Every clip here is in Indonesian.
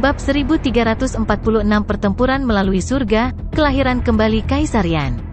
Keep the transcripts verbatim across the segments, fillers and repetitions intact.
Bab seribu tiga ratus empat puluh enam Pertempuran melalui surga, kelahiran kembali Kaisar Yan.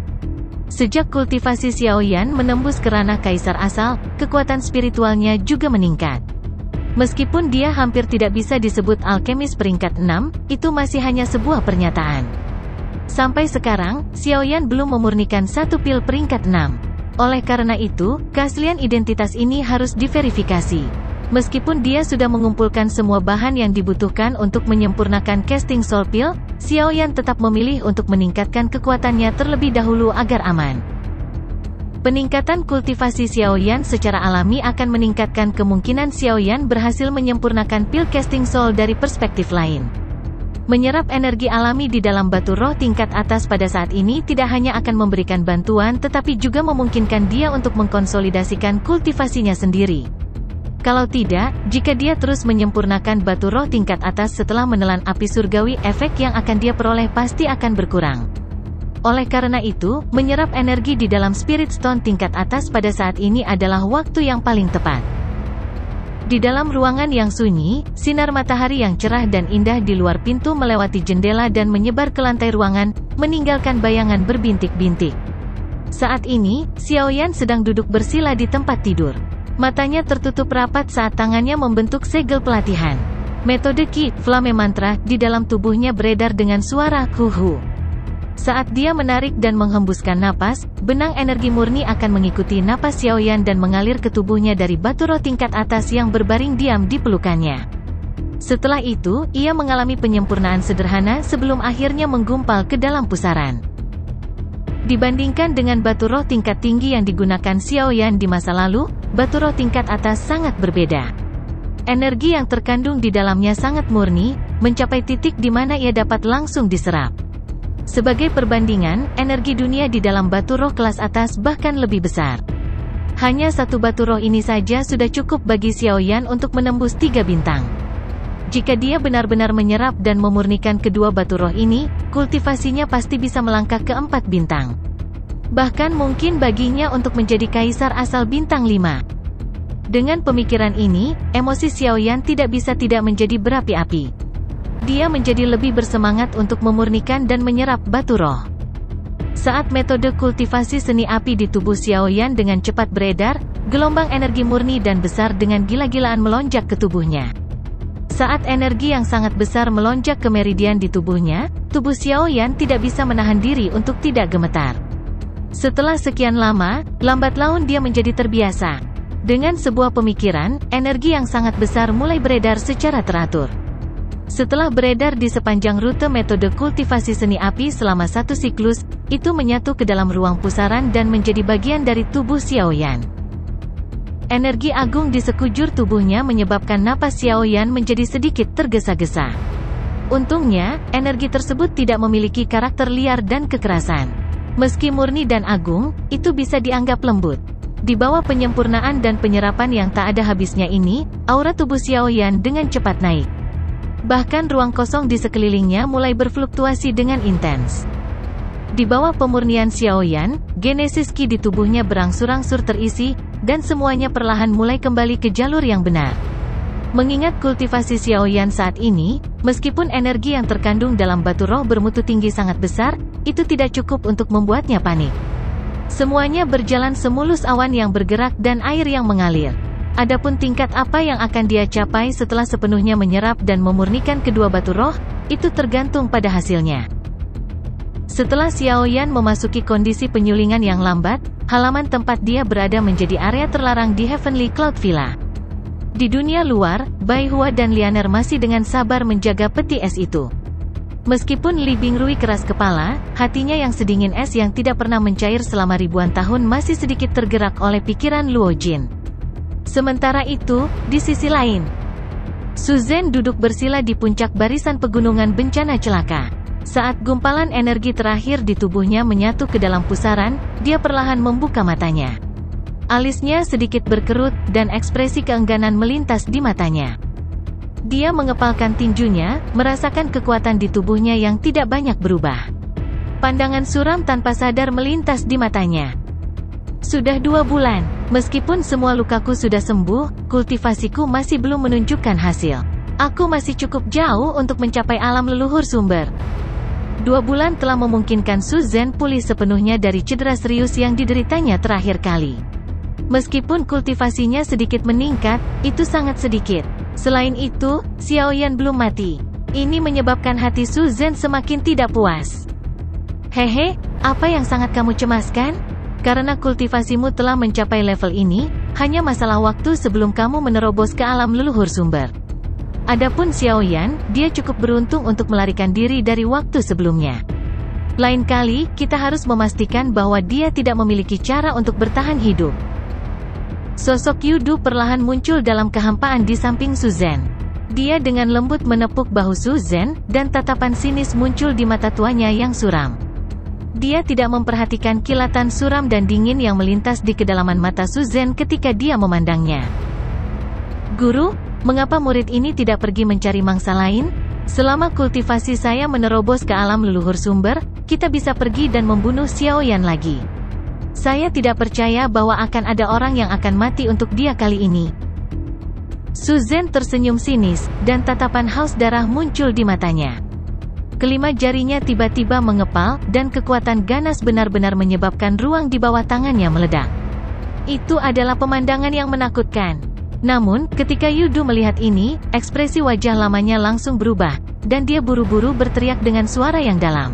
Sejak kultivasi Xiaoyan menembus ke ranah Kaisar asal, kekuatan spiritualnya juga meningkat. Meskipun dia hampir tidak bisa disebut alkemis peringkat enam, itu masih hanya sebuah pernyataan. Sampai sekarang, Xiaoyan belum memurnikan satu pil peringkat enam. Oleh karena itu, keaslian identitas ini harus diverifikasi. Meskipun dia sudah mengumpulkan semua bahan yang dibutuhkan untuk menyempurnakan casting soul pill, Xiaoyan tetap memilih untuk meningkatkan kekuatannya terlebih dahulu agar aman. Peningkatan kultivasi Xiaoyan secara alami akan meningkatkan kemungkinan Xiaoyan berhasil menyempurnakan pil casting soul dari perspektif lain. Menyerap energi alami di dalam batu roh tingkat atas pada saat ini tidak hanya akan memberikan bantuan tetapi juga memungkinkan dia untuk mengkonsolidasikan kultivasinya sendiri. Kalau tidak, jika dia terus menyempurnakan batu roh tingkat atas setelah menelan api surgawi, efek yang akan dia peroleh pasti akan berkurang. Oleh karena itu, menyerap energi di dalam Spirit Stone tingkat atas pada saat ini adalah waktu yang paling tepat. Di dalam ruangan yang sunyi, sinar matahari yang cerah dan indah di luar pintu melewati jendela dan menyebar ke lantai ruangan, meninggalkan bayangan berbintik-bintik. Saat ini, Xiaoyan sedang duduk bersila di tempat tidur. Matanya tertutup rapat saat tangannya membentuk segel pelatihan. Metode Qi, Flame Mantra, di dalam tubuhnya beredar dengan suara hu-hu. Saat dia menarik dan menghembuskan napas, benang energi murni akan mengikuti napas Xiaoyan dan mengalir ke tubuhnya dari batu roh tingkat atas yang berbaring diam di pelukannya. Setelah itu, ia mengalami penyempurnaan sederhana sebelum akhirnya menggumpal ke dalam pusaran. Dibandingkan dengan batu roh tingkat tinggi yang digunakan Xiaoyan di masa lalu, batu roh tingkat atas sangat berbeda. Energi yang terkandung di dalamnya sangat murni, mencapai titik di mana ia dapat langsung diserap. Sebagai perbandingan, energi dunia di dalam batu roh kelas atas bahkan lebih besar. Hanya satu batu roh ini saja sudah cukup bagi Xiaoyan untuk menembus tiga bintang. Jika dia benar-benar menyerap dan memurnikan kedua batu roh ini, kultivasinya pasti bisa melangkah ke empat bintang. Bahkan mungkin baginya untuk menjadi kaisar asal bintang lima. Dengan pemikiran ini, emosi Xiaoyan tidak bisa tidak menjadi berapi-api. Dia menjadi lebih bersemangat untuk memurnikan dan menyerap batu roh. Saat metode kultivasi seni api di tubuh Xiaoyan dengan cepat beredar, gelombang energi murni dan besar dengan gila-gilaan melonjak ke tubuhnya. Saat energi yang sangat besar melonjak ke meridian di tubuhnya, tubuh Xiaoyan tidak bisa menahan diri untuk tidak gemetar. Setelah sekian lama, lambat laun dia menjadi terbiasa. Dengan sebuah pemikiran, energi yang sangat besar mulai beredar secara teratur. Setelah beredar di sepanjang rute metode kultivasi seni api selama satu siklus, itu menyatu ke dalam ruang pusaran dan menjadi bagian dari tubuh Xiaoyan. Energi agung di sekujur tubuhnya menyebabkan napas Xiaoyan menjadi sedikit tergesa-gesa. Untungnya, energi tersebut tidak memiliki karakter liar dan kekerasan. Meski murni dan agung, itu bisa dianggap lembut. Di bawah penyempurnaan dan penyerapan yang tak ada habisnya ini, aura tubuh Xiaoyan dengan cepat naik. Bahkan ruang kosong di sekelilingnya mulai berfluktuasi dengan intens. Di bawah pemurnian Xiaoyan, genesis Qi di tubuhnya berangsur-angsur terisi, dan semuanya perlahan mulai kembali ke jalur yang benar. Mengingat kultivasi Xiaoyan saat ini, meskipun energi yang terkandung dalam batu roh bermutu tinggi sangat besar, itu tidak cukup untuk membuatnya panik. Semuanya berjalan semulus awan yang bergerak dan air yang mengalir. Adapun tingkat apa yang akan dia capai setelah sepenuhnya menyerap dan memurnikan kedua batu roh, itu tergantung pada hasilnya. Setelah Xiaoyan memasuki kondisi penyulingan yang lambat, halaman tempat dia berada menjadi area terlarang di Heavenly Cloud Villa. Di dunia luar, Bai Hua dan Lianer masih dengan sabar menjaga peti es itu. Meskipun Li Bingrui keras kepala, hatinya yang sedingin es yang tidak pernah mencair selama ribuan tahun masih sedikit tergerak oleh pikiran Luo Jin. Sementara itu, di sisi lain, Su Zhen duduk bersila di puncak barisan pegunungan bencana celaka. Saat gumpalan energi terakhir di tubuhnya menyatu ke dalam pusaran, dia perlahan membuka matanya. Alisnya sedikit berkerut, dan ekspresi keengganan melintas di matanya. Dia mengepalkan tinjunya, merasakan kekuatan di tubuhnya yang tidak banyak berubah. Pandangan suram tanpa sadar melintas di matanya. Sudah dua bulan, meskipun semua lukaku sudah sembuh, kultivasiku masih belum menunjukkan hasil. Aku masih cukup jauh untuk mencapai alam leluhur sumber. Dua bulan telah memungkinkan Su Zhen pulih sepenuhnya dari cedera serius yang dideritanya terakhir kali. Meskipun kultivasinya sedikit meningkat, itu sangat sedikit. Selain itu, Xiaoyan belum mati. Ini menyebabkan hati Su Zhen semakin tidak puas. Hehe, apa yang sangat kamu cemaskan? Karena kultivasimu telah mencapai level ini, hanya masalah waktu sebelum kamu menerobos ke alam leluhur sumber. Adapun Xiaoyan, dia cukup beruntung untuk melarikan diri dari waktu sebelumnya. Lain kali, kita harus memastikan bahwa dia tidak memiliki cara untuk bertahan hidup. Sosok Yudu perlahan muncul dalam kehampaan di samping Su Zhen. Dia dengan lembut menepuk bahu Su Zhen, dan tatapan sinis muncul di mata tuanya yang suram. Dia tidak memperhatikan kilatan suram dan dingin yang melintas di kedalaman mata Su Zhen ketika dia memandangnya. Guru, mengapa murid ini tidak pergi mencari mangsa lain? Selama kultivasi saya menerobos ke alam leluhur sumber, kita bisa pergi dan membunuh Xiaoyan lagi. Saya tidak percaya bahwa akan ada orang yang akan mati untuk dia kali ini. Su Zhen tersenyum sinis, dan tatapan haus darah muncul di matanya. Kelima jarinya tiba-tiba mengepal, dan kekuatan ganas benar-benar menyebabkan ruang di bawah tangannya meledak. Itu adalah pemandangan yang menakutkan. Namun, ketika Yudu melihat ini, ekspresi wajah lamanya langsung berubah, dan dia buru-buru berteriak dengan suara yang dalam.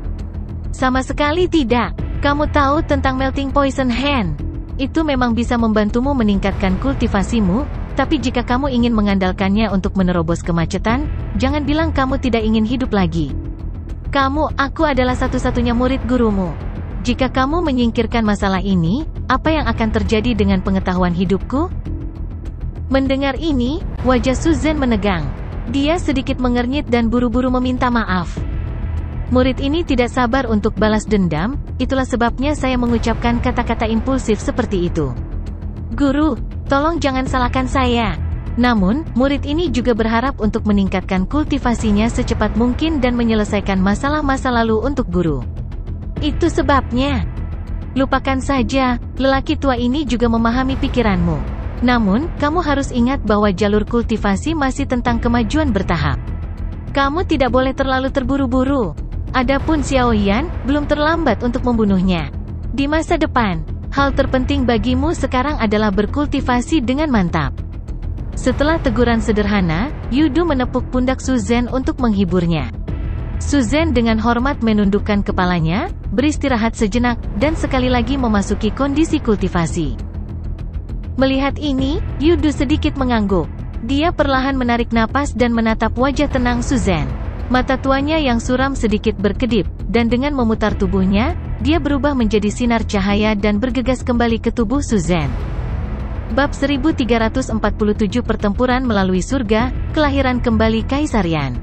Sama sekali tidak. Kamu tahu tentang Melting Poison Hand? Itu memang bisa membantumu meningkatkan kultivasimu, tapi jika kamu ingin mengandalkannya untuk menerobos kemacetan, jangan bilang kamu tidak ingin hidup lagi. Kamu, aku adalah satu-satunya murid gurumu. Jika kamu menyingkirkan masalah ini, apa yang akan terjadi dengan pengetahuan hidupku? Mendengar ini, wajah Su Zhen menegang. Dia sedikit mengernyit dan buru-buru meminta maaf. Murid ini tidak sabar untuk balas dendam, itulah sebabnya saya mengucapkan kata-kata impulsif seperti itu. Guru, tolong jangan salahkan saya. Namun, murid ini juga berharap untuk meningkatkan kultivasinya secepat mungkin dan menyelesaikan masalah masa lalu untuk guru. Itu sebabnya. Lupakan saja, lelaki tua ini juga memahami pikiranmu. Namun, kamu harus ingat bahwa jalur kultivasi masih tentang kemajuan bertahap. Kamu tidak boleh terlalu terburu-buru. Adapun Xiaoyan, belum terlambat untuk membunuhnya. Di masa depan, hal terpenting bagimu sekarang adalah berkultivasi dengan mantap. Setelah teguran sederhana, Yudu menepuk pundak Su Zhen untuk menghiburnya. Su Zhen dengan hormat menundukkan kepalanya, beristirahat sejenak, dan sekali lagi memasuki kondisi kultivasi. Melihat ini, Yudu sedikit mengangguk. Dia perlahan menarik napas dan menatap wajah tenang Su Zhen. Mata tuanya yang suram sedikit berkedip, dan dengan memutar tubuhnya, dia berubah menjadi sinar cahaya dan bergegas kembali ke tubuh Su Zhen. Bab seribu tiga ratus empat puluh tujuh Pertempuran melalui surga, kelahiran kembali Kaisar Yan.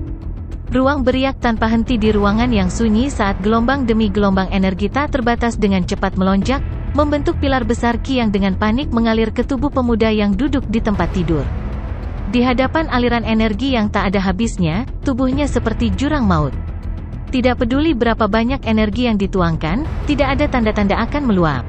Ruang beriak tanpa henti di ruangan yang sunyi saat gelombang demi gelombang energi tak terbatas dengan cepat melonjak, membentuk pilar besar Qi yang dengan panik mengalir ke tubuh pemuda yang duduk di tempat tidur. Di hadapan aliran energi yang tak ada habisnya, tubuhnya seperti jurang maut. Tidak peduli berapa banyak energi yang dituangkan, tidak ada tanda-tanda akan meluap.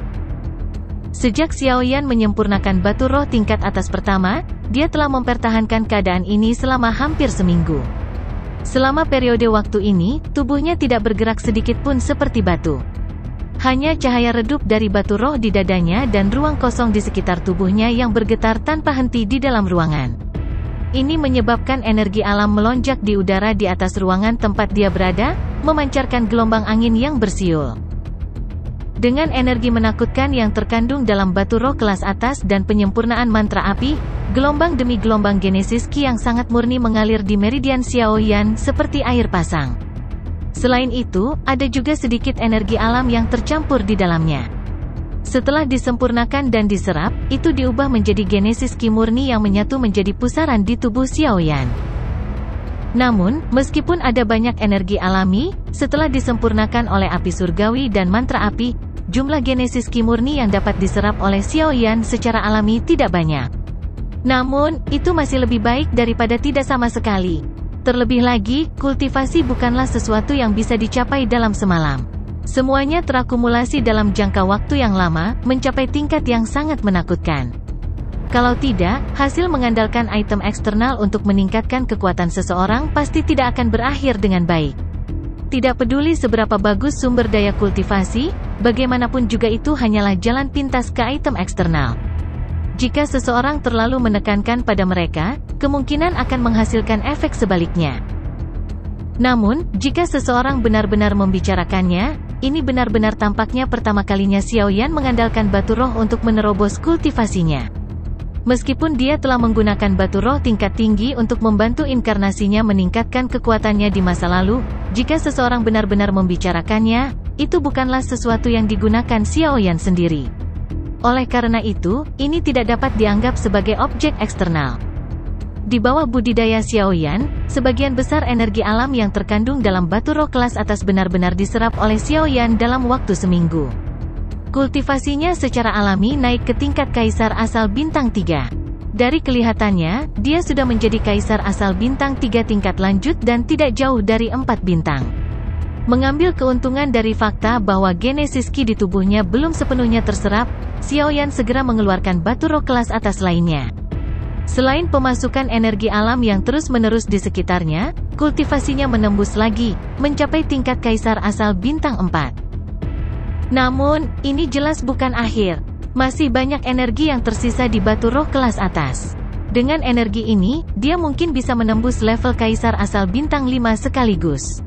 Sejak Xiaoyan menyempurnakan batu roh tingkat atas pertama, dia telah mempertahankan keadaan ini selama hampir seminggu. Selama periode waktu ini, tubuhnya tidak bergerak sedikit pun seperti batu. Hanya cahaya redup dari batu roh di dadanya dan ruang kosong di sekitar tubuhnya yang bergetar tanpa henti di dalam ruangan. Ini menyebabkan energi alam melonjak di udara di atas ruangan tempat dia berada, memancarkan gelombang angin yang bersiul. Dengan energi menakutkan yang terkandung dalam batu roh kelas atas dan penyempurnaan mantra api, gelombang demi gelombang genesis Qi yang sangat murni mengalir di meridian Xiaoyan seperti air pasang. Selain itu, ada juga sedikit energi alam yang tercampur di dalamnya. Setelah disempurnakan dan diserap, itu diubah menjadi genesis Qi murni yang menyatu menjadi pusaran di tubuh Xiaoyan. Namun, meskipun ada banyak energi alami, setelah disempurnakan oleh api surgawi dan mantra api, jumlah genesis Qi murni yang dapat diserap oleh Xiaoyan secara alami tidak banyak. Namun, itu masih lebih baik daripada tidak sama sekali. Terlebih lagi, kultivasi bukanlah sesuatu yang bisa dicapai dalam semalam. Semuanya terakumulasi dalam jangka waktu yang lama, mencapai tingkat yang sangat menakutkan. Kalau tidak, hasil mengandalkan item eksternal untuk meningkatkan kekuatan seseorang pasti tidak akan berakhir dengan baik. Tidak peduli seberapa bagus sumber daya kultivasi, bagaimanapun juga itu hanyalah jalan pintas ke item eksternal. Jika seseorang terlalu menekankan pada mereka, kemungkinan akan menghasilkan efek sebaliknya. Namun, jika seseorang benar-benar membicarakannya, ini benar-benar tampaknya pertama kalinya Xiao Yan mengandalkan batu roh untuk menerobos kultivasinya. Meskipun dia telah menggunakan batu roh tingkat tinggi untuk membantu inkarnasinya meningkatkan kekuatannya di masa lalu, jika seseorang benar-benar membicarakannya, itu bukanlah sesuatu yang digunakan Xiao Yan sendiri. Oleh karena itu, ini tidak dapat dianggap sebagai objek eksternal. Di bawah budidaya Xiao Yan, sebagian besar energi alam yang terkandung dalam batu roh kelas atas benar-benar diserap oleh Xiao Yan dalam waktu seminggu. Kultivasinya secara alami naik ke tingkat kaisar asal bintang tiga. Dari kelihatannya, dia sudah menjadi kaisar asal bintang tiga tingkat lanjut dan tidak jauh dari empat bintang. Mengambil keuntungan dari fakta bahwa genesis Qi di tubuhnya belum sepenuhnya terserap, Xiao Yan segera mengeluarkan batu roh kelas atas lainnya. Selain pemasukan energi alam yang terus-menerus di sekitarnya, kultivasinya menembus lagi, mencapai tingkat kaisar asal bintang empat. Namun, ini jelas bukan akhir. Masih banyak energi yang tersisa di batu roh kelas atas. Dengan energi ini, dia mungkin bisa menembus level kaisar asal bintang lima sekaligus.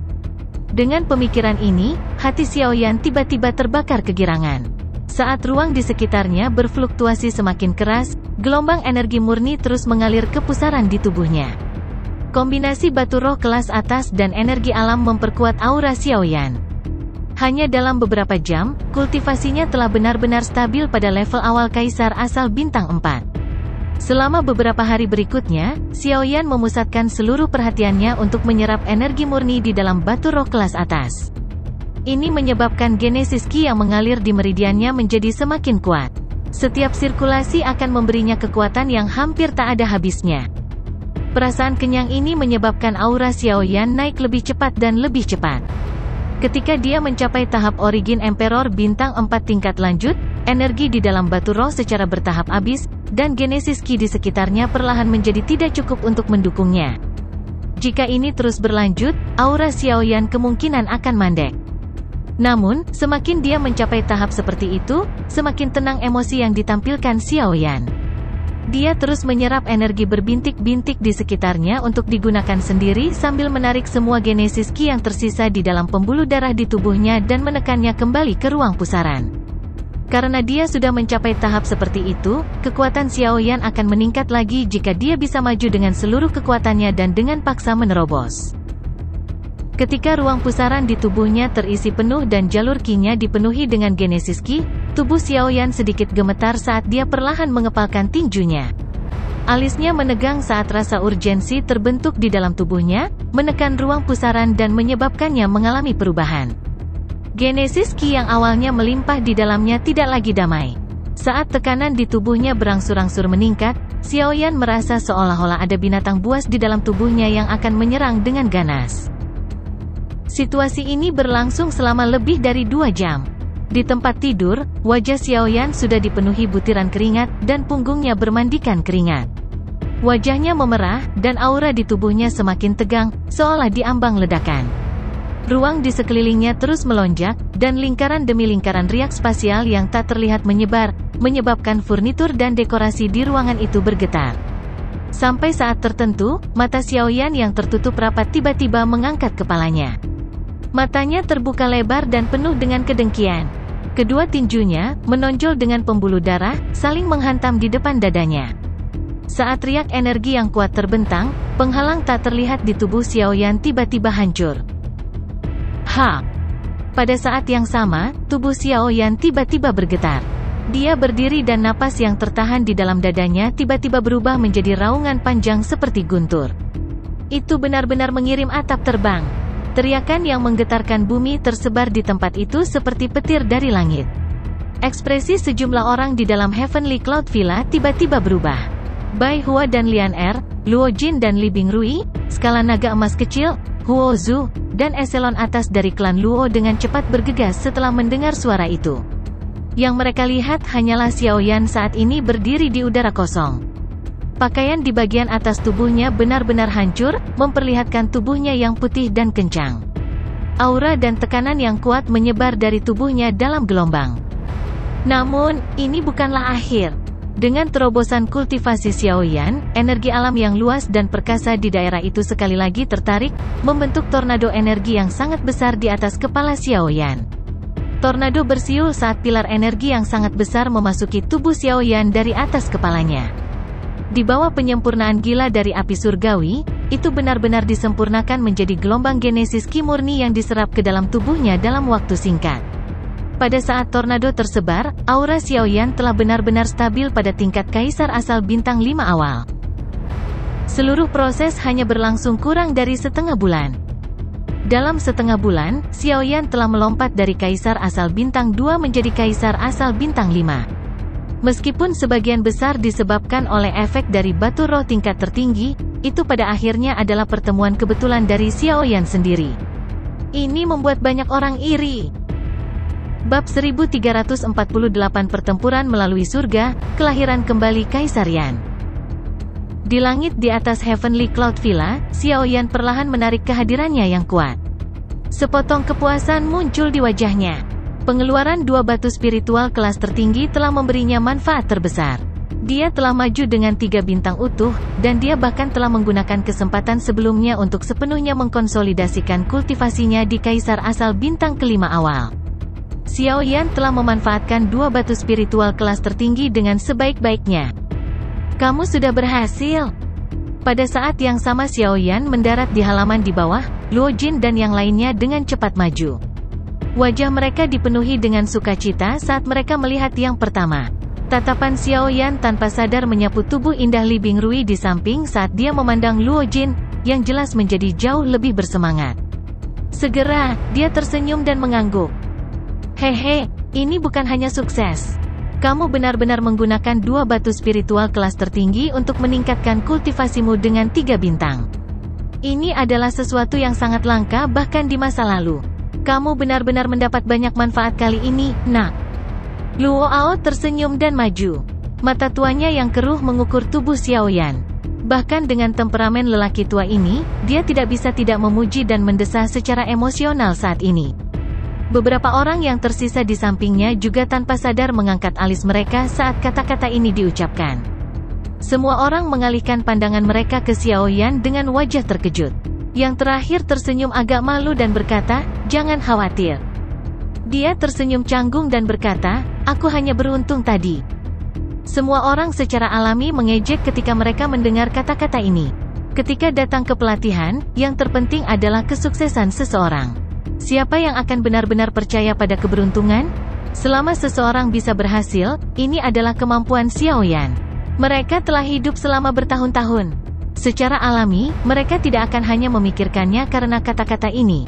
Dengan pemikiran ini, hati Xiao Yan tiba-tiba terbakar kegirangan. Saat ruang di sekitarnya berfluktuasi semakin keras, gelombang energi murni terus mengalir ke pusaran di tubuhnya. Kombinasi batu roh kelas atas dan energi alam memperkuat aura Xiao Yan. Hanya dalam beberapa jam, kultivasinya telah benar-benar stabil pada level awal kaisar asal bintang empat. Selama beberapa hari berikutnya, Xiao Yan memusatkan seluruh perhatiannya untuk menyerap energi murni di dalam batu roh kelas atas. Ini menyebabkan genesis Qi yang mengalir di meridiannya menjadi semakin kuat. Setiap sirkulasi akan memberinya kekuatan yang hampir tak ada habisnya. Perasaan kenyang ini menyebabkan aura Xiao Yan naik lebih cepat dan lebih cepat. Ketika dia mencapai tahap Origin Emperor bintang empat tingkat lanjut, energi di dalam batu roh secara bertahap habis, dan genesis Qi di sekitarnya perlahan menjadi tidak cukup untuk mendukungnya. Jika ini terus berlanjut, aura Xiao Yan kemungkinan akan mandek. Namun, semakin dia mencapai tahap seperti itu, semakin tenang emosi yang ditampilkan Xiao Yan. Dia terus menyerap energi berbintik-bintik di sekitarnya untuk digunakan sendiri sambil menarik semua genesis Qi yang tersisa di dalam pembuluh darah di tubuhnya dan menekannya kembali ke ruang pusaran. Karena dia sudah mencapai tahap seperti itu, kekuatan Xiao Yan akan meningkat lagi jika dia bisa maju dengan seluruh kekuatannya dan dengan paksa menerobos. Ketika ruang pusaran di tubuhnya terisi penuh dan jalur Qi-nya dipenuhi dengan genesis Qi, tubuh Xiao Yan sedikit gemetar saat dia perlahan mengepalkan tinjunya. Alisnya menegang saat rasa urgensi terbentuk di dalam tubuhnya, menekan ruang pusaran dan menyebabkannya mengalami perubahan. Genesis Qi yang awalnya melimpah di dalamnya tidak lagi damai. Saat tekanan di tubuhnya berangsur-angsur meningkat, Xiao Yan merasa seolah-olah ada binatang buas di dalam tubuhnya yang akan menyerang dengan ganas. Situasi ini berlangsung selama lebih dari dua jam. Di tempat tidur, wajah Xiao Yan sudah dipenuhi butiran keringat, dan punggungnya bermandikan keringat. Wajahnya memerah, dan aura di tubuhnya semakin tegang, seolah diambang ledakan. Ruang di sekelilingnya terus melonjak, dan lingkaran demi lingkaran riak spasial yang tak terlihat menyebar, menyebabkan furnitur dan dekorasi di ruangan itu bergetar. Sampai saat tertentu, mata Xiao Yan yang tertutup rapat tiba-tiba mengangkat kepalanya. Matanya terbuka lebar dan penuh dengan kedengkian. Kedua tinjunya, menonjol dengan pembuluh darah, saling menghantam di depan dadanya. Saat riak energi yang kuat terbentang, penghalang tak terlihat di tubuh Xiao Yan tiba-tiba hancur. Ha! Pada saat yang sama, tubuh Xiao Yan tiba-tiba bergetar. Dia berdiri dan napas yang tertahan di dalam dadanya tiba-tiba berubah menjadi raungan panjang seperti guntur. Itu benar-benar mengirim atap terbang. Teriakan yang menggetarkan bumi tersebar di tempat itu seperti petir dari langit. Ekspresi sejumlah orang di dalam Heavenly Cloud Villa tiba-tiba berubah. Bai Hua dan Lian Er, Luo Jin dan Li Bingrui, skala naga emas kecil, Huo Zhu, dan eselon atas dari klan Luo dengan cepat bergegas setelah mendengar suara itu. Yang mereka lihat hanyalah Xiaoyan saat ini berdiri di udara kosong. Pakaian di bagian atas tubuhnya benar-benar hancur, memperlihatkan tubuhnya yang putih dan kencang. Aura dan tekanan yang kuat menyebar dari tubuhnya dalam gelombang. Namun, ini bukanlah akhir. Dengan terobosan kultivasi Xiaoyan, energi alam yang luas dan perkasa di daerah itu sekali lagi tertarik, membentuk tornado energi yang sangat besar di atas kepala Xiaoyan. Tornado bersiul saat pilar energi yang sangat besar memasuki tubuh Xiaoyan dari atas kepalanya. Di bawah penyempurnaan gila dari api surgawi, itu benar-benar disempurnakan menjadi gelombang genesis ki murni yang diserap ke dalam tubuhnya dalam waktu singkat. Pada saat tornado tersebar, aura Xiaoyan telah benar-benar stabil pada tingkat kaisar asal bintang lima awal. Seluruh proses hanya berlangsung kurang dari setengah bulan. Dalam setengah bulan, Xiaoyan telah melompat dari kaisar asal bintang dua menjadi kaisar asal bintang lima. Meskipun sebagian besar disebabkan oleh efek dari batu roh tingkat tertinggi, itu pada akhirnya adalah pertemuan kebetulan dari Xiaoyan sendiri. Ini membuat banyak orang iri. Bab seribu tiga ratus empat puluh delapan Pertempuran melalui surga, kelahiran kembali Kaisar Yan. Di langit di atas Heavenly Cloud Villa, Xiaoyan perlahan menarik kehadirannya yang kuat. Sepotong kepuasan muncul di wajahnya. Pengeluaran dua batu spiritual kelas tertinggi telah memberinya manfaat terbesar. Dia telah maju dengan tiga bintang utuh, dan dia bahkan telah menggunakan kesempatan sebelumnya untuk sepenuhnya mengkonsolidasikan kultivasinya di kaisar asal bintang kelima awal. Xiaoyan telah memanfaatkan dua batu spiritual kelas tertinggi dengan sebaik-baiknya. Kamu sudah berhasil. Pada saat yang sama Xiaoyan mendarat di halaman di bawah, Luo Jin dan yang lainnya dengan cepat maju. Wajah mereka dipenuhi dengan sukacita saat mereka melihat yang pertama. Tatapan Xiaoyan tanpa sadar menyapu tubuh indah Li Bingrui di samping saat dia memandang Luo Jin, yang jelas menjadi jauh lebih bersemangat. Segera, dia tersenyum dan mengangguk. Hehe, ini bukan hanya sukses. Kamu benar-benar menggunakan dua batu spiritual kelas tertinggi untuk meningkatkan kultivasimu dengan tiga bintang. Ini adalah sesuatu yang sangat langka bahkan di masa lalu. Kamu benar-benar mendapat banyak manfaat kali ini, nak. Luo Ao tersenyum dan maju. Mata tuanya yang keruh mengukur tubuh Xiaoyan. Bahkan dengan temperamen lelaki tua ini, dia tidak bisa tidak memuji dan mendesah secara emosional saat ini. Beberapa orang yang tersisa di sampingnya juga tanpa sadar mengangkat alis mereka saat kata-kata ini diucapkan. Semua orang mengalihkan pandangan mereka ke Xiaoyan dengan wajah terkejut. Yang terakhir tersenyum agak malu dan berkata, "Jangan khawatir." Dia tersenyum canggung dan berkata, "Aku hanya beruntung tadi." Semua orang secara alami mengejek ketika mereka mendengar kata-kata ini. Ketika datang ke pelatihan, yang terpenting adalah kesuksesan seseorang. Siapa yang akan benar-benar percaya pada keberuntungan? Selama seseorang bisa berhasil, ini adalah kemampuan Xiaoyan. Mereka telah hidup selama bertahun-tahun. Secara alami, mereka tidak akan hanya memikirkannya karena kata-kata ini.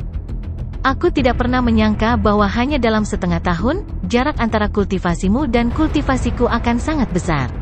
Aku tidak pernah menyangka bahwa hanya dalam setengah tahun, jarak antara kultivasimu dan kultivasiku akan sangat besar.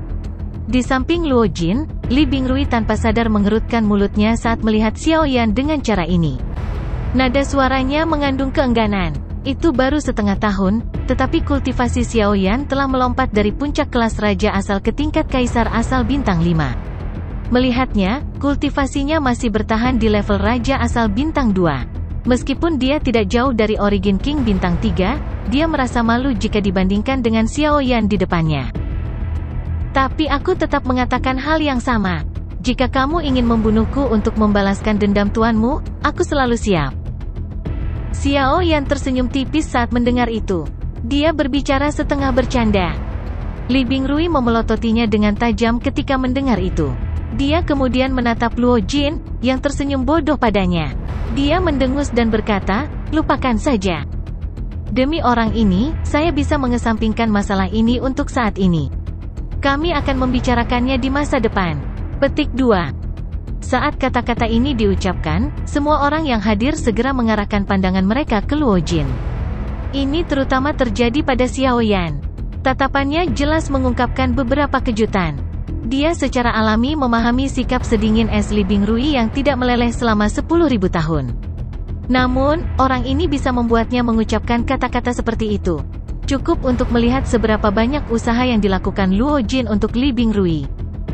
Di samping Luo Jin, Li Bingrui tanpa sadar mengerutkan mulutnya saat melihat Xiaoyan dengan cara ini. Nada suaranya mengandung keengganan. Itu baru setengah tahun, tetapi kultivasi Xiaoyan telah melompat dari puncak kelas raja asal ke tingkat kaisar asal bintang lima. Melihatnya, kultivasinya masih bertahan di level raja asal bintang dua. Meskipun dia tidak jauh dari Origin King bintang tiga, dia merasa malu jika dibandingkan dengan Xiaoyan di depannya. Tapi aku tetap mengatakan hal yang sama. Jika kamu ingin membunuhku untuk membalaskan dendam tuanmu, aku selalu siap. Xiaoyan tersenyum tipis saat mendengar itu. Dia berbicara setengah bercanda. Li Bingrui memelototinya dengan tajam ketika mendengar itu. Dia kemudian menatap Luo Jin, yang tersenyum bodoh padanya. Dia mendengus dan berkata, "Lupakan saja. Demi orang ini, saya bisa mengesampingkan masalah ini untuk saat ini. Kami akan membicarakannya di masa depan." Petik dua. Saat kata-kata ini diucapkan, semua orang yang hadir segera mengarahkan pandangan mereka ke Luo Jin. Ini terutama terjadi pada Xiaoyan. Tatapannya jelas mengungkapkan beberapa kejutan. Dia secara alami memahami sikap sedingin es Li Bingrui yang tidak meleleh selama sepuluh ribu tahun. Namun, orang ini bisa membuatnya mengucapkan kata-kata seperti itu. Cukup untuk melihat seberapa banyak usaha yang dilakukan Luo Jin untuk Li Bingrui.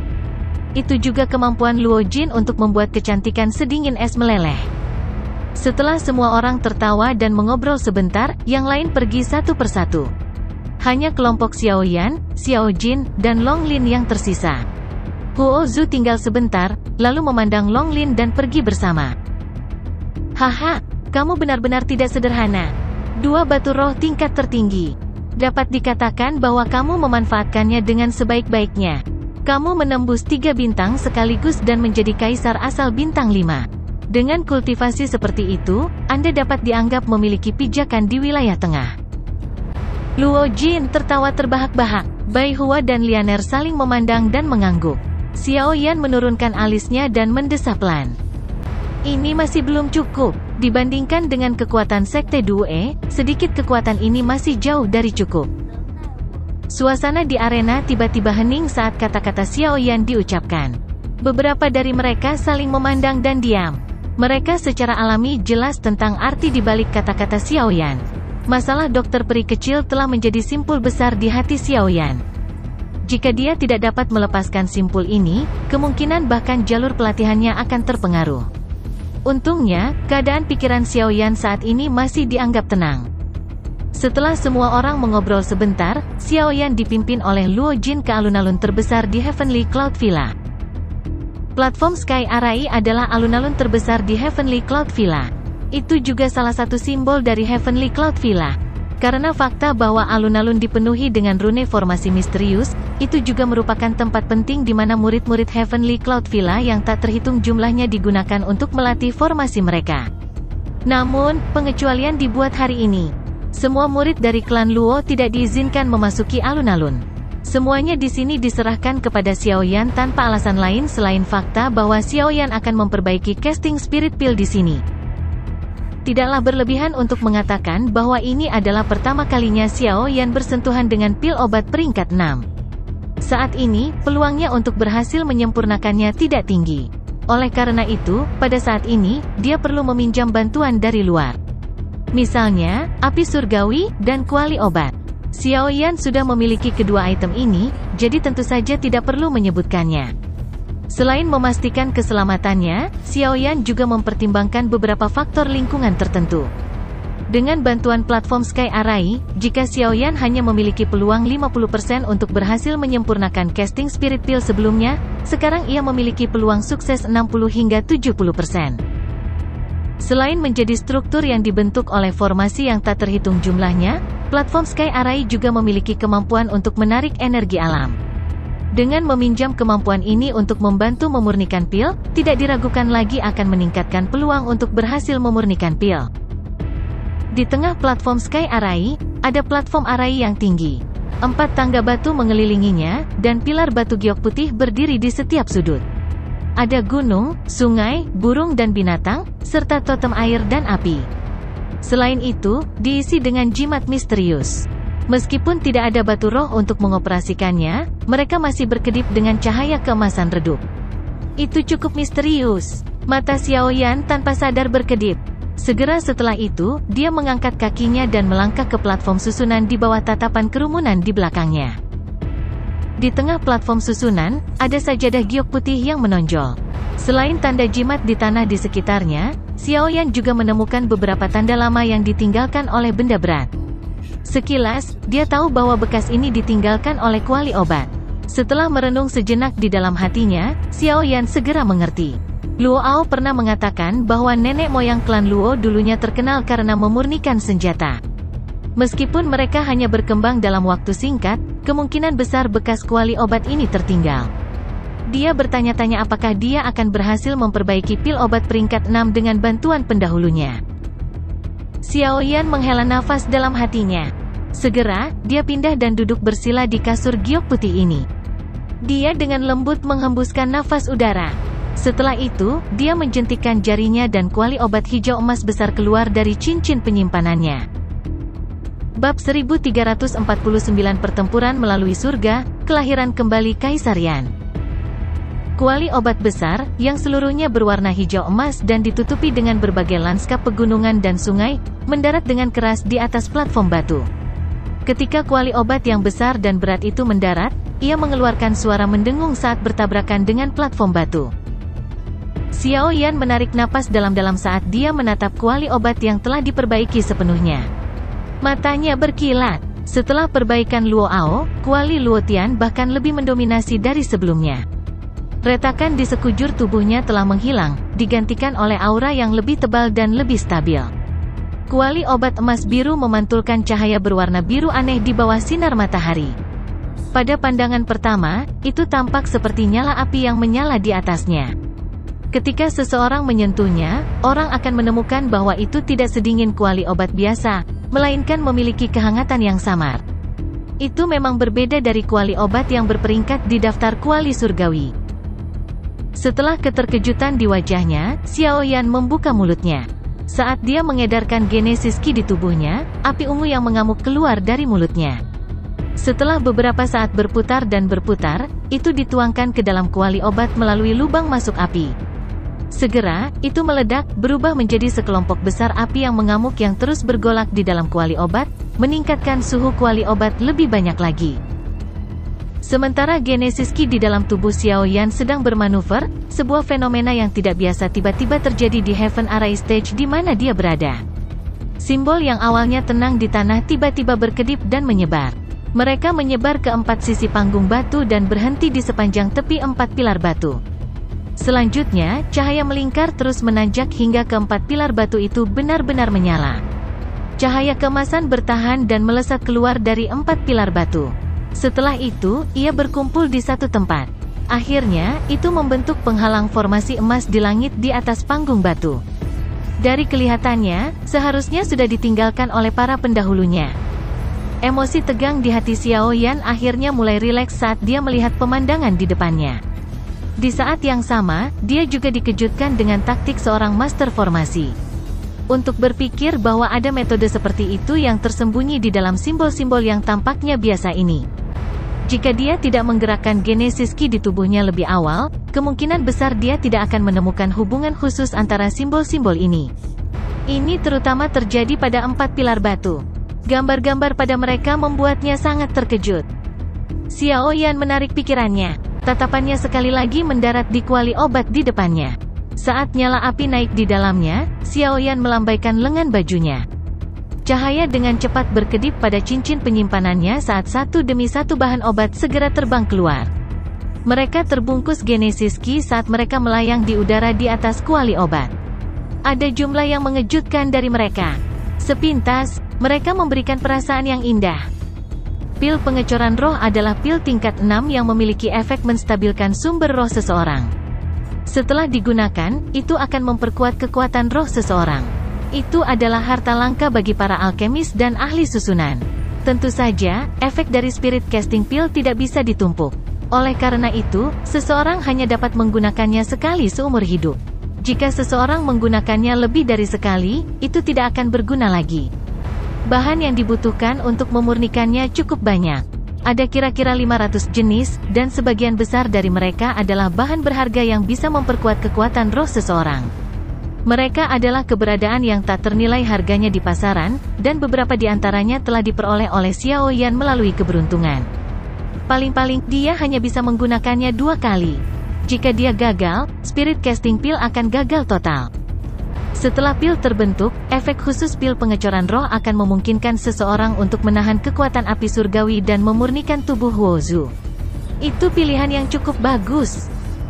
Itu juga kemampuan Luo Jin untuk membuat kecantikan sedingin es meleleh. Setelah semua orang tertawa dan mengobrol sebentar, yang lain pergi satu persatu. Hanya kelompok Xiao Yan, Xiao Jin, dan Long Lin yang tersisa. Huo Zu tinggal sebentar, lalu memandang Long Lin dan pergi bersama. Haha, kamu benar-benar tidak sederhana. Dua batu roh tingkat tertinggi. Dapat dikatakan bahwa kamu memanfaatkannya dengan sebaik-baiknya. Kamu menembus tiga bintang sekaligus dan menjadi kaisar asal bintang lima. Dengan kultivasi seperti itu, Anda dapat dianggap memiliki pijakan di wilayah tengah. Luo Jin tertawa terbahak-bahak. Bai Hua dan Lianer saling memandang dan mengangguk. Xiao Yan menurunkan alisnya dan mendesah pelan. Ini masih belum cukup. Dibandingkan dengan kekuatan Sekte Due, sedikit kekuatan ini masih jauh dari cukup. Suasana di arena tiba-tiba hening saat kata-kata Xiao Yan diucapkan. Beberapa dari mereka saling memandang dan diam. Mereka secara alami jelas tentang arti di balik kata-kata Xiao Yan. Masalah dokter peri kecil telah menjadi simpul besar di hati Xiao Yan. Jika dia tidak dapat melepaskan simpul ini, kemungkinan bahkan jalur pelatihannya akan terpengaruh. Untungnya, keadaan pikiran Xiao Yan saat ini masih dianggap tenang. Setelah semua orang mengobrol sebentar, Xiao Yan dipimpin oleh Luo Jin ke alun-alun terbesar di Heavenly Cloud Villa. Platform Sky Arai adalah alun-alun terbesar di Heavenly Cloud Villa. Itu juga salah satu simbol dari Heavenly Cloud Villa. Karena fakta bahwa alun-alun dipenuhi dengan rune formasi misterius, itu juga merupakan tempat penting di mana murid-murid Heavenly Cloud Villa yang tak terhitung jumlahnya digunakan untuk melatih formasi mereka. Namun, pengecualian dibuat hari ini. Semua murid dari klan Luo tidak diizinkan memasuki alun-alun. Semuanya di sini diserahkan kepada Xiao Yan tanpa alasan lain selain fakta bahwa Xiao Yan akan memperbaiki casting Spirit Pill di sini. Tidaklah berlebihan untuk mengatakan bahwa ini adalah pertama kalinya Xiao Yan bersentuhan dengan pil obat peringkat enam. Saat ini, peluangnya untuk berhasil menyempurnakannya tidak tinggi. Oleh karena itu, pada saat ini, dia perlu meminjam bantuan dari luar. Misalnya, api surgawi, dan kuali obat. Xiao Yan sudah memiliki kedua item ini, jadi tentu saja tidak perlu menyebutkannya. Selain memastikan keselamatannya, Xiao Yan juga mempertimbangkan beberapa faktor lingkungan tertentu. Dengan bantuan platform Sky Arai, jika Xiao Yan hanya memiliki peluang lima puluh persen untuk berhasil menyempurnakan casting Spirit Pill sebelumnya, sekarang ia memiliki peluang sukses enam puluh hingga tujuh puluh persen. Selain menjadi struktur yang dibentuk oleh formasi yang tak terhitung jumlahnya, platform Sky Arai juga memiliki kemampuan untuk menarik energi alam. Dengan meminjam kemampuan ini untuk membantu memurnikan pil, tidak diragukan lagi akan meningkatkan peluang untuk berhasil memurnikan pil. Di tengah platform Sky Arai, ada platform Arai yang tinggi. Empat tangga batu mengelilinginya, dan pilar batu giok putih berdiri di setiap sudut. Ada gunung, sungai, burung dan binatang, serta totem air dan api. Selain itu, diisi dengan jimat misterius. Meskipun tidak ada batu roh untuk mengoperasikannya, mereka masih berkedip dengan cahaya keemasan redup. Itu cukup misterius. Mata Xiao Yan tanpa sadar berkedip. Segera setelah itu, dia mengangkat kakinya dan melangkah ke platform susunan di bawah tatapan kerumunan di belakangnya. Di tengah platform susunan, ada sajadah giok putih yang menonjol. Selain tanda jimat di tanah di sekitarnya, Xiao Yan juga menemukan beberapa tanda lama yang ditinggalkan oleh benda berat. Sekilas, dia tahu bahwa bekas ini ditinggalkan oleh kuali obat. Setelah merenung sejenak di dalam hatinya, Xiao Yan segera mengerti. Luo Ao pernah mengatakan bahwa nenek moyang klan Luo dulunya terkenal karena memurnikan senjata. Meskipun mereka hanya berkembang dalam waktu singkat, kemungkinan besar bekas kuali obat ini tertinggal. Dia bertanya-tanya apakah dia akan berhasil memperbaiki pil obat peringkat enam dengan bantuan pendahulunya. Xiao Yan menghela nafas dalam hatinya. Segera, dia pindah dan duduk bersila di kasur giok putih ini. Dia dengan lembut menghembuskan nafas udara. Setelah itu, dia menjentikkan jarinya dan kuali obat hijau emas besar keluar dari cincin penyimpanannya. Bab seribu tiga ratus empat puluh sembilan Pertempuran melalui surga, kelahiran kembali Kaisar Yan. Kuali obat besar, yang seluruhnya berwarna hijau emas dan ditutupi dengan berbagai lanskap pegunungan dan sungai, mendarat dengan keras di atas platform batu. Ketika kuali obat yang besar dan berat itu mendarat, ia mengeluarkan suara mendengung saat bertabrakan dengan platform batu. Xiao Yan menarik napas dalam-dalam saat dia menatap kuali obat yang telah diperbaiki sepenuhnya. Matanya berkilat. Setelah perbaikan Luo Ao, kuali Luo Tian bahkan lebih mendominasi dari sebelumnya. Retakan di sekujur tubuhnya telah menghilang, digantikan oleh aura yang lebih tebal dan lebih stabil. Kuali obat emas biru memantulkan cahaya berwarna biru aneh di bawah sinar matahari. Pada pandangan pertama, itu tampak seperti nyala api yang menyala di atasnya. Ketika seseorang menyentuhnya, orang akan menemukan bahwa itu tidak sedingin kuali obat biasa, melainkan memiliki kehangatan yang samar. Itu memang berbeda dari kuali obat yang berperingkat di daftar kuali surgawi. Setelah keterkejutan di wajahnya, Xiao Yan membuka mulutnya. Saat dia mengedarkan Genesis Ki di tubuhnya, api ungu yang mengamuk keluar dari mulutnya. Setelah beberapa saat berputar dan berputar, itu dituangkan ke dalam kuali obat melalui lubang masuk api. Segera, itu meledak, berubah menjadi sekelompok besar api yang mengamuk yang terus bergolak di dalam kuali obat, meningkatkan suhu kuali obat lebih banyak lagi. Sementara Genesis Ki di dalam tubuh Xiao Yan sedang bermanuver, sebuah fenomena yang tidak biasa tiba-tiba terjadi di Heaven Array Stage di mana dia berada. Simbol yang awalnya tenang di tanah tiba-tiba berkedip dan menyebar. Mereka menyebar ke empat sisi panggung batu dan berhenti di sepanjang tepi empat pilar batu. Selanjutnya, cahaya melingkar terus menanjak hingga keempat pilar batu itu benar-benar menyala. Cahaya keemasan bertahan dan melesat keluar dari empat pilar batu. Setelah itu, ia berkumpul di satu tempat. Akhirnya, itu membentuk penghalang formasi emas di langit di atas panggung batu. Dari kelihatannya, seharusnya sudah ditinggalkan oleh para pendahulunya. Emosi tegang di hati Xiao Yan akhirnya mulai rileks saat dia melihat pemandangan di depannya. Di saat yang sama, dia juga dikejutkan dengan taktik seorang master formasi. Untuk berpikir bahwa ada metode seperti itu yang tersembunyi di dalam simbol-simbol yang tampaknya biasa ini. Jika dia tidak menggerakkan Genesis Ki di tubuhnya lebih awal, kemungkinan besar dia tidak akan menemukan hubungan khusus antara simbol-simbol ini. Ini terutama terjadi pada empat pilar batu. Gambar-gambar pada mereka membuatnya sangat terkejut. Xiao Yan menarik pikirannya. Tatapannya sekali lagi mendarat di kuali obat di depannya. Saat nyala api naik di dalamnya, Xiao Yan melambaikan lengan bajunya. Cahaya dengan cepat berkedip pada cincin penyimpanannya saat satu demi satu bahan obat segera terbang keluar. Mereka terbungkus Genesis Ki saat mereka melayang di udara di atas kuali obat. Ada jumlah yang mengejutkan dari mereka. Sepintas, mereka memberikan perasaan yang indah. Pil pengecoran roh adalah pil tingkat enam yang memiliki efek menstabilkan sumber roh seseorang. Setelah digunakan, itu akan memperkuat kekuatan roh seseorang. Itu adalah harta langka bagi para alkemis dan ahli susunan. Tentu saja, efek dari spirit casting pil tidak bisa ditumpuk. Oleh karena itu, seseorang hanya dapat menggunakannya sekali seumur hidup. Jika seseorang menggunakannya lebih dari sekali, itu tidak akan berguna lagi. Bahan yang dibutuhkan untuk memurnikannya cukup banyak. Ada kira-kira lima ratus jenis, dan sebagian besar dari mereka adalah bahan berharga yang bisa memperkuat kekuatan roh seseorang. Mereka adalah keberadaan yang tak ternilai harganya di pasaran, dan beberapa di antaranya telah diperoleh oleh Xiao Yan melalui keberuntungan. Paling-paling, dia hanya bisa menggunakannya dua kali. Jika dia gagal, spirit casting pil akan gagal total. Setelah pil terbentuk, efek khusus pil pengecoran roh akan memungkinkan seseorang untuk menahan kekuatan api surgawi dan memurnikan tubuh Huozu. Itu pilihan yang cukup bagus.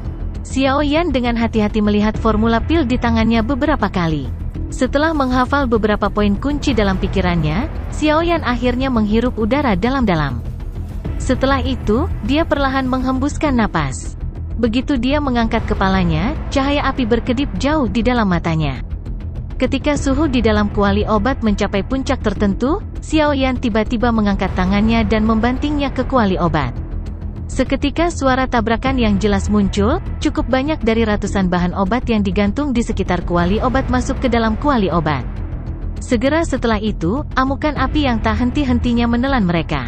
Xiao Yan dengan hati-hati melihat formula pil di tangannya beberapa kali. Setelah menghafal beberapa poin kunci dalam pikirannya, Xiao Yan akhirnya menghirup udara dalam-dalam. Setelah itu, dia perlahan menghembuskan napas. Begitu dia mengangkat kepalanya, cahaya api berkedip jauh di dalam matanya. Ketika suhu di dalam kuali obat mencapai puncak tertentu, Xiao Yan tiba-tiba mengangkat tangannya dan membantingnya ke kuali obat. Seketika suara tabrakan yang jelas muncul, cukup banyak dari ratusan bahan obat yang digantung di sekitar kuali obat masuk ke dalam kuali obat. Segera setelah itu, amukan api yang tak henti-hentinya menelan mereka.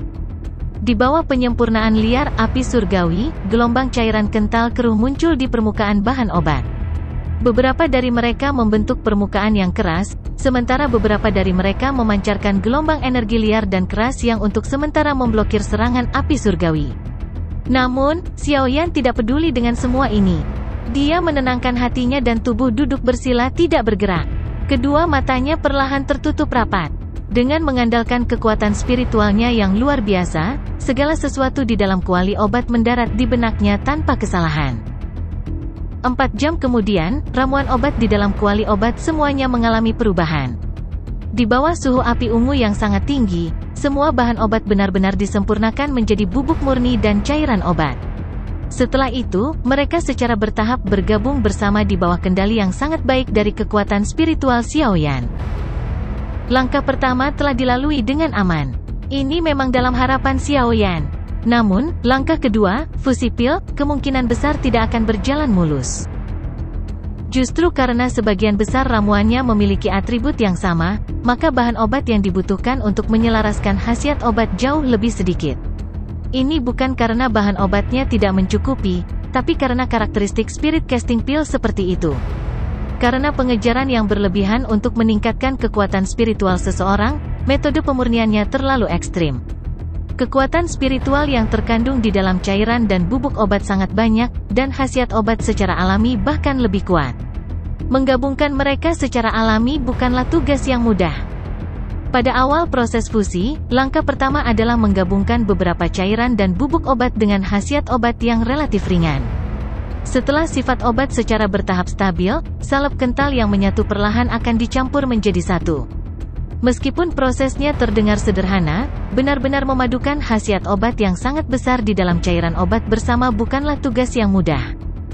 Di bawah penyempurnaan liar api surgawi, gelombang cairan kental keruh muncul di permukaan bahan obat. Beberapa dari mereka membentuk permukaan yang keras, sementara beberapa dari mereka memancarkan gelombang energi liar dan keras yang untuk sementara memblokir serangan api surgawi. Namun, Xiaoyan tidak peduli dengan semua ini. Dia menenangkan hatinya dan tubuh duduk bersila tidak bergerak. Kedua matanya perlahan tertutup rapat. Dengan mengandalkan kekuatan spiritualnya yang luar biasa, segala sesuatu di dalam kuali obat mendarat di benaknya tanpa kesalahan. Empat jam kemudian, ramuan obat di dalam kuali obat semuanya mengalami perubahan. Di bawah suhu api ungu yang sangat tinggi, semua bahan obat benar-benar disempurnakan menjadi bubuk murni dan cairan obat. Setelah itu, mereka secara bertahap bergabung bersama di bawah kendali yang sangat baik dari kekuatan spiritual Xiaoyan. Langkah pertama telah dilalui dengan aman. Ini memang dalam harapan Xiaoyan. Namun, langkah kedua, fusi pil, kemungkinan besar tidak akan berjalan mulus. Justru karena sebagian besar ramuannya memiliki atribut yang sama, maka bahan obat yang dibutuhkan untuk menyelaraskan khasiat obat jauh lebih sedikit. Ini bukan karena bahan obatnya tidak mencukupi, tapi karena karakteristik spirit casting pill seperti itu. Karena pengejaran yang berlebihan untuk meningkatkan kekuatan spiritual seseorang, metode pemurniannya terlalu ekstrim. Kekuatan spiritual yang terkandung di dalam cairan dan bubuk obat sangat banyak, dan khasiat obat secara alami bahkan lebih kuat. Menggabungkan mereka secara alami bukanlah tugas yang mudah. Pada awal proses fusi, langkah pertama adalah menggabungkan beberapa cairan dan bubuk obat dengan khasiat obat yang relatif ringan. Setelah sifat obat secara bertahap stabil, salep kental yang menyatu perlahan akan dicampur menjadi satu. Meskipun prosesnya terdengar sederhana, benar-benar memadukan khasiat obat yang sangat besar di dalam cairan obat bersama bukanlah tugas yang mudah.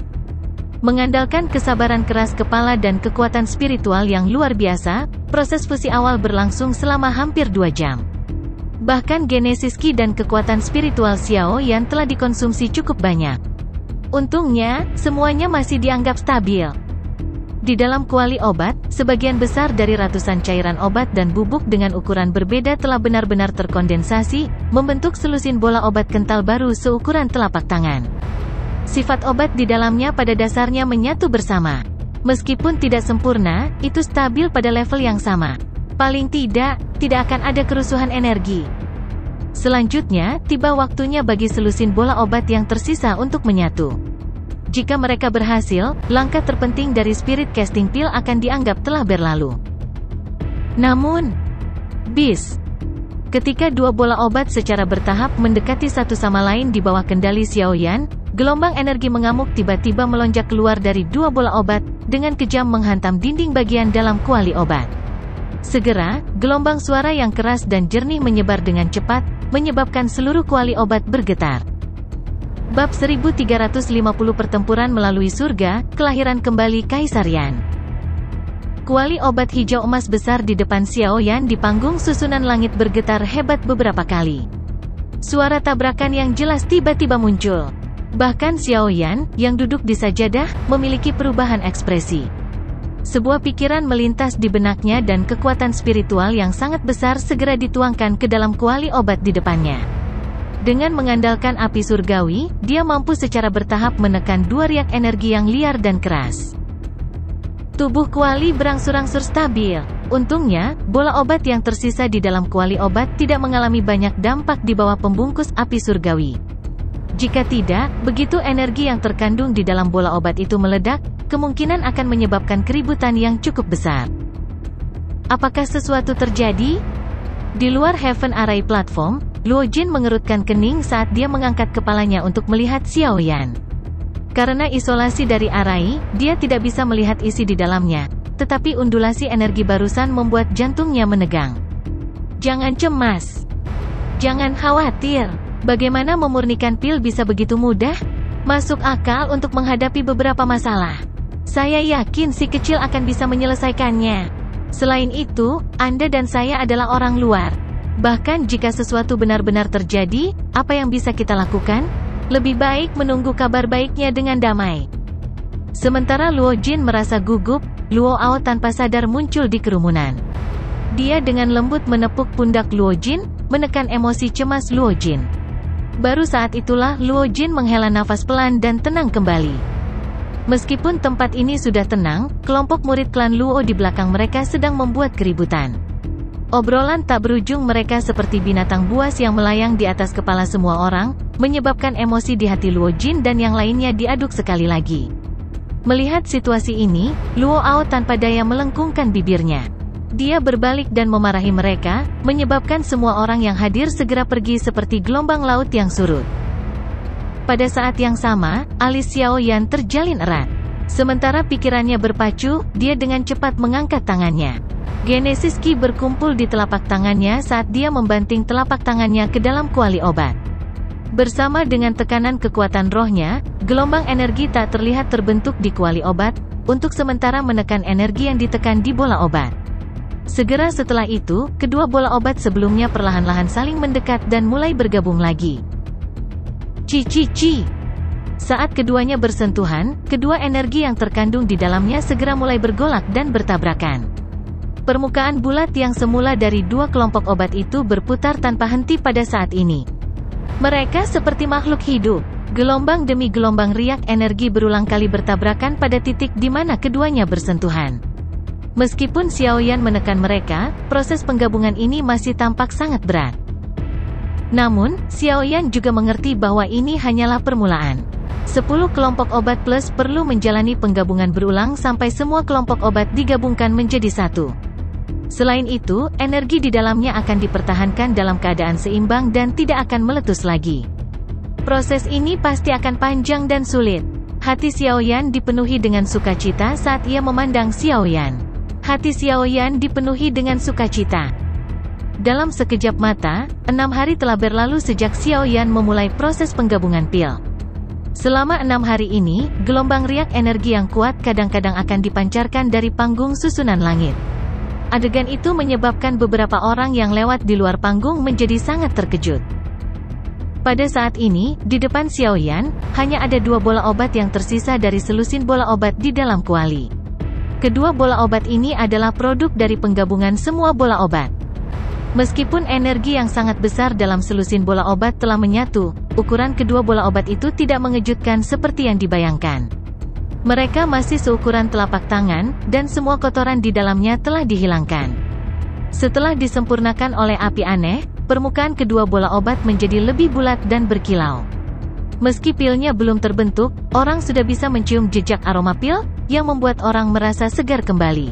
Mengandalkan kesabaran keras kepala dan kekuatan spiritual yang luar biasa, proses fusi awal berlangsung selama hampir dua jam. Bahkan genesis Qi dan kekuatan spiritual Xiaoyan telah dikonsumsi cukup banyak. Untungnya, semuanya masih dianggap stabil. Di dalam kuali obat, sebagian besar dari ratusan cairan obat dan bubuk dengan ukuran berbeda telah benar-benar terkondensasi, membentuk selusin bola obat kental baru seukuran telapak tangan. Sifat obat di dalamnya pada dasarnya menyatu bersama. Meskipun tidak sempurna, itu stabil pada level yang sama. Paling tidak, tidak akan ada kerusuhan energi. Selanjutnya, tiba waktunya bagi selusin bola obat yang tersisa untuk menyatu. Jika mereka berhasil, langkah terpenting dari spirit casting pill akan dianggap telah berlalu. Namun, bis. Ketika dua bola obat secara bertahap mendekati satu sama lain di bawah kendali Xiaoyan, gelombang energi mengamuk tiba-tiba melonjak keluar dari dua bola obat, dengan kejam menghantam dinding bagian dalam kuali obat. Segera, gelombang suara yang keras dan jernih menyebar dengan cepat, menyebabkan seluruh kuali obat bergetar. Bab seribu tiga ratus lima puluh Pertempuran melalui surga, kelahiran kembali Kaisar Yan. Kuali obat hijau emas besar di depan Xiaoyan di panggung susunan langit bergetar hebat beberapa kali. Suara tabrakan yang jelas tiba-tiba muncul. Bahkan Xiaoyan, yang duduk di sajadah, memiliki perubahan ekspresi. Sebuah pikiran melintas di benaknya dan kekuatan spiritual yang sangat besar segera dituangkan ke dalam kuali obat di depannya. Dengan mengandalkan api surgawi, dia mampu secara bertahap menekan dua riak energi yang liar dan keras. Tubuh kuali berangsur-angsur stabil. Untungnya, bola obat yang tersisa di dalam kuali obat tidak mengalami banyak dampak di bawah pembungkus api surgawi. Jika tidak, begitu energi yang terkandung di dalam bola obat itu meledak, kemungkinan akan menyebabkan keributan yang cukup besar. Apakah sesuatu terjadi? Di luar Heaven Array Platform, Luo Jin mengerutkan kening saat dia mengangkat kepalanya untuk melihat Xiaoyan. Karena isolasi dari Array, dia tidak bisa melihat isi di dalamnya, tetapi undulasi energi barusan membuat jantungnya menegang. Jangan cemas. Jangan khawatir. Bagaimana memurnikan pil bisa begitu mudah? Masuk akal untuk menghadapi beberapa masalah. Saya yakin si kecil akan bisa menyelesaikannya. Selain itu, Anda dan saya adalah orang luar. Bahkan jika sesuatu benar-benar terjadi, apa yang bisa kita lakukan? Lebih baik menunggu kabar baiknya dengan damai. Sementara Luo Jin merasa gugup, Luo Ao tanpa sadar muncul di kerumunan. Dia dengan lembut menepuk pundak Luo Jin, menekan emosi cemas Luo Jin. Baru saat itulah Luo Jin menghela nafas pelan dan tenang kembali. Meskipun tempat ini sudah tenang, kelompok murid klan Luo di belakang mereka sedang membuat keributan. Obrolan tak berujung mereka seperti binatang buas yang melayang di atas kepala semua orang, menyebabkan emosi di hati Luo Jin dan yang lainnya diaduk sekali lagi. Melihat situasi ini, Luo Ao tanpa daya melengkungkan bibirnya. Dia berbalik dan memarahi mereka, menyebabkan semua orang yang hadir segera pergi seperti gelombang laut yang surut. Pada saat yang sama, alis Xiao Yan terjalin erat. Sementara pikirannya berpacu, dia dengan cepat mengangkat tangannya. Genesis Qi berkumpul di telapak tangannya saat dia membanting telapak tangannya ke dalam kuali obat. Bersama dengan tekanan kekuatan rohnya, gelombang energi tak terlihat terbentuk di kuali obat, untuk sementara menekan energi yang ditekan di bola obat. Segera setelah itu, kedua bola obat sebelumnya perlahan-lahan saling mendekat dan mulai bergabung lagi. Ci-ci-ci. Saat keduanya bersentuhan, kedua energi yang terkandung di dalamnya segera mulai bergolak dan bertabrakan. Permukaan bulat yang semula dari dua kelompok obat itu berputar tanpa henti pada saat ini. Mereka seperti makhluk hidup. Gelombang demi gelombang riak energi berulang kali bertabrakan pada titik di mana keduanya bersentuhan. Meskipun Xiao Yan menekan mereka, proses penggabungan ini masih tampak sangat berat. Namun, Xiao Yan juga mengerti bahwa ini hanyalah permulaan. Sepuluh kelompok obat plus perlu menjalani penggabungan berulang sampai semua kelompok obat digabungkan menjadi satu. Selain itu, energi di dalamnya akan dipertahankan dalam keadaan seimbang dan tidak akan meletus lagi. Proses ini pasti akan panjang dan sulit. Hati Xiao Yan dipenuhi dengan sukacita saat ia memandang Xiao Yan. Hati Xiao Yan dipenuhi dengan sukacita. Dalam sekejap mata, enam hari telah berlalu sejak Xiao Yan memulai proses penggabungan pil. Selama enam hari ini, gelombang riak energi yang kuat kadang-kadang akan dipancarkan dari panggung susunan langit. Adegan itu menyebabkan beberapa orang yang lewat di luar panggung menjadi sangat terkejut. Pada saat ini, di depan Xiao Yan, hanya ada dua bola obat yang tersisa dari selusin bola obat di dalam kuali. Kedua bola obat ini adalah produk dari penggabungan semua bola obat. Meskipun energi yang sangat besar dalam selusin bola obat telah menyatu, ukuran kedua bola obat itu tidak mengejutkan seperti yang dibayangkan. Mereka masih seukuran telapak tangan, dan semua kotoran di dalamnya telah dihilangkan. Setelah disempurnakan oleh api aneh, permukaan kedua bola obat menjadi lebih bulat dan berkilau. Meski pilnya belum terbentuk, orang sudah bisa mencium jejak aroma pil, yang membuat orang merasa segar kembali.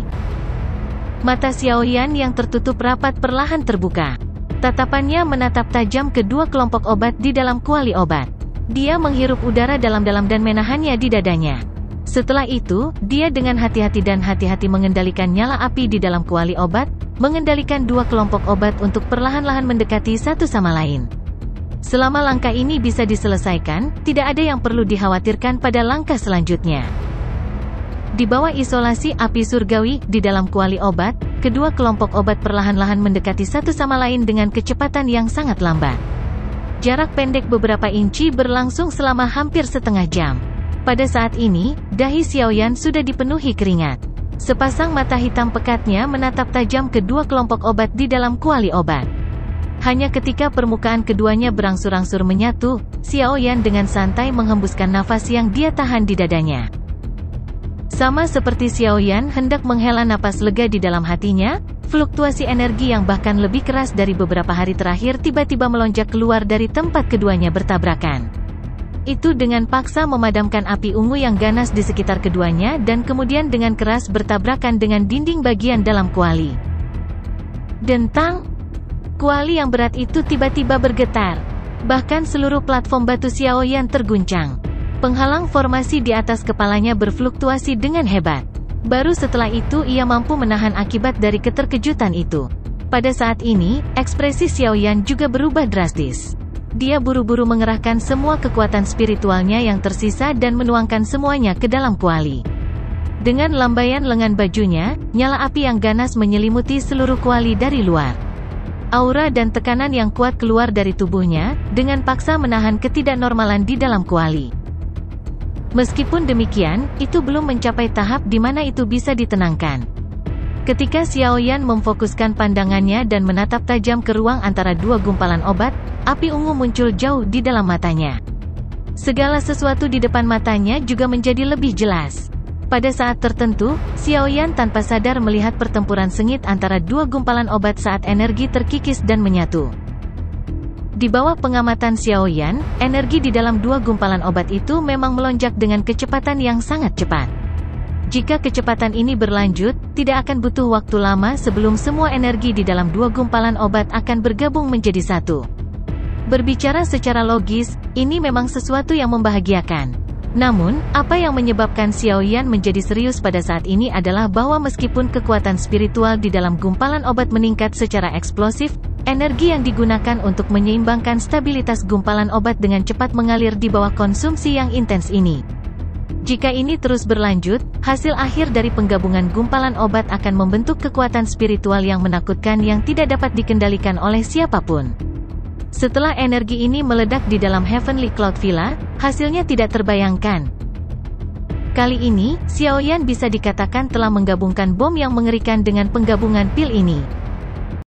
Mata Xiao Yan yang tertutup rapat perlahan terbuka. Tatapannya menatap tajam kedua kelompok obat di dalam kuali obat. Dia menghirup udara dalam-dalam dan menahannya di dadanya. Setelah itu, dia dengan hati-hati dan hati-hati mengendalikan nyala api di dalam kuali obat, mengendalikan dua kelompok obat untuk perlahan-lahan mendekati satu sama lain. Selama langkah ini bisa diselesaikan, tidak ada yang perlu dikhawatirkan pada langkah selanjutnya. Di bawah isolasi api surgawi, di dalam kuali obat, kedua kelompok obat perlahan-lahan mendekati satu sama lain dengan kecepatan yang sangat lambat. Jarak pendek beberapa inci berlangsung selama hampir setengah jam. Pada saat ini, dahi Xiao Yan sudah dipenuhi keringat. Sepasang mata hitam pekatnya menatap tajam kedua kelompok obat di dalam kuali obat. Hanya ketika permukaan keduanya berangsur-angsur menyatu, Xiao Yan dengan santai menghembuskan nafas yang dia tahan di dadanya. Sama seperti Xiao Yan hendak menghela napas lega di dalam hatinya, fluktuasi energi yang bahkan lebih keras dari beberapa hari terakhir tiba-tiba melonjak keluar dari tempat keduanya bertabrakan. Itu dengan paksa memadamkan api ungu yang ganas di sekitar keduanya dan kemudian dengan keras bertabrakan dengan dinding bagian dalam kuali. Dentang! Kuali yang berat itu tiba-tiba bergetar. Bahkan seluruh platform batu Xiao Yan terguncang. Penghalang formasi di atas kepalanya berfluktuasi dengan hebat. Baru setelah itu ia mampu menahan akibat dari keterkejutan itu. Pada saat ini, ekspresi Xiao Yan juga berubah drastis. Dia buru-buru mengerahkan semua kekuatan spiritualnya yang tersisa dan menuangkan semuanya ke dalam kuali. Dengan lambaian lengan bajunya, nyala api yang ganas menyelimuti seluruh kuali dari luar. Aura dan tekanan yang kuat keluar dari tubuhnya, dengan paksa menahan ketidaknormalan di dalam kuali. Meskipun demikian, itu belum mencapai tahap di mana itu bisa ditenangkan. Ketika Xiao Yan memfokuskan pandangannya dan menatap tajam ke ruang antara dua gumpalan obat, api ungu muncul jauh di dalam matanya. Segala sesuatu di depan matanya juga menjadi lebih jelas. Pada saat tertentu, Xiaoyan tanpa sadar melihat pertempuran sengit antara dua gumpalan obat saat energi terkikis dan menyatu. Di bawah pengamatan Xiaoyan, energi di dalam dua gumpalan obat itu memang melonjak dengan kecepatan yang sangat cepat. Jika kecepatan ini berlanjut, tidak akan butuh waktu lama sebelum semua energi di dalam dua gumpalan obat akan bergabung menjadi satu. Berbicara secara logis, ini memang sesuatu yang membahagiakan. Namun, apa yang menyebabkan Xiaoyan menjadi serius pada saat ini adalah bahwa meskipun kekuatan spiritual di dalam gumpalan obat meningkat secara eksplosif, energi yang digunakan untuk menyeimbangkan stabilitas gumpalan obat dengan cepat mengalir di bawah konsumsi yang intens ini. Jika ini terus berlanjut, hasil akhir dari penggabungan gumpalan obat akan membentuk kekuatan spiritual yang menakutkan yang tidak dapat dikendalikan oleh siapapun. Setelah energi ini meledak di dalam Heavenly Cloud Villa, hasilnya tidak terbayangkan. Kali ini, Xiaoyan bisa dikatakan telah menggabungkan bom yang mengerikan dengan penggabungan pil ini.